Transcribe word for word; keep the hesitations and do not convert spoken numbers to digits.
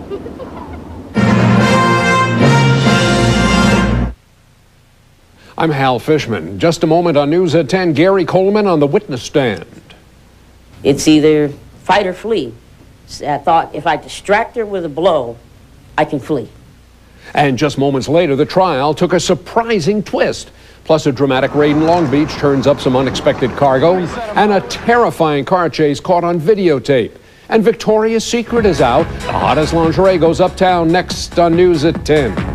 I'm Hal Fishman. Just a moment on News at ten, Gary Coleman on the witness stand. It's either fight or flee. I thought if I distract her with a blow, I can flee. And just moments later, the trial took a surprising twist. Plus, a dramatic raid in Long Beach turns up some unexpected cargo, and a terrifying car chase caught on videotape. And Victoria's Secret is out. The hottest lingerie goes uptown next on News at ten.